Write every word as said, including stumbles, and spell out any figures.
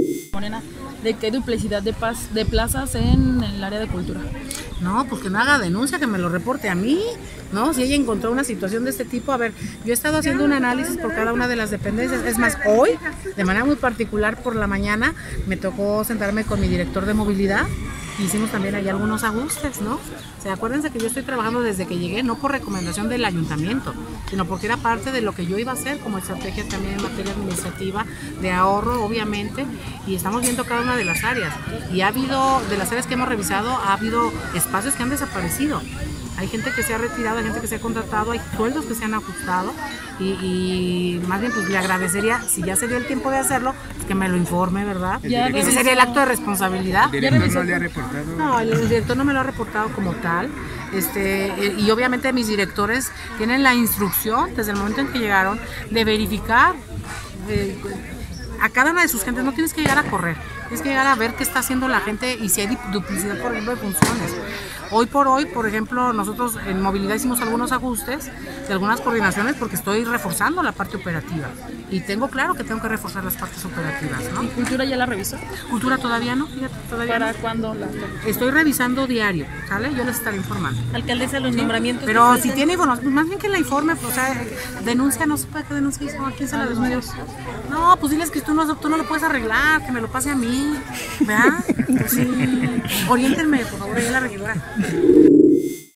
Morena, de que hay duplicidad de, paz, de plazas en el área de cultura. No, pues que me haga denuncia, que me lo reporte a mí, ¿no? Si ella encontró una situación de este tipo, a ver, yo he estado haciendo un análisis por cada una de las dependencias, es más, hoy, de manera muy particular por la mañana, me tocó sentarme con mi director de movilidad, y hicimos también ahí algunos ajustes, ¿no? O sea, acuérdense que yo estoy trabajando desde que llegué, no por recomendación del ayuntamiento, sino porque era parte de lo que yo iba a hacer como estrategia también en materia administrativa, de ahorro, obviamente, y estamos viendo cada una de las áreas. Y ha habido, de las áreas que hemos revisado, ha habido espacios que han desaparecido. Hay gente que se ha retirado, hay gente que se ha contratado, hay sueldos que se han ajustado y, y más bien pues le agradecería, si ya se dio el tiempo de hacerlo, pues que me lo informe, ¿verdad? Ya Ese sería el acto de responsabilidad. ¿El director no le ha reportado? No, el, el director no me lo ha reportado como tal. Este, y obviamente mis directores tienen la instrucción desde el momento en que llegaron de verificar eh, a cada una de sus gentes. No tienes que llegar a correr, tienes que llegar a ver qué está haciendo la gente y si hay duplicidad, por ejemplo, de funciones. Hoy por hoy, por ejemplo, nosotros en movilidad hicimos algunos ajustes de algunas coordinaciones porque estoy reforzando la parte operativa y tengo claro que tengo que reforzar las partes operativas, ¿no? ¿Y cultura ya la revisó? Cultura todavía no, fíjate, todavía ¿Para no. cuándo la Estoy revisando diario, ¿sale? Yo les estaré informando. Alcaldesa, los ¿Sí? nombramientos. Pero si tiene información, más bien que la informe, pues, o sea, denuncia, no sé para qué denuncia, ¿a quién se la denuncia? No, pues diles que tú no, tú no lo puedes arreglar, que me lo pase a mí, ¿verdad? Pues sí, oriéntenme, por favor, ahí a la regidora.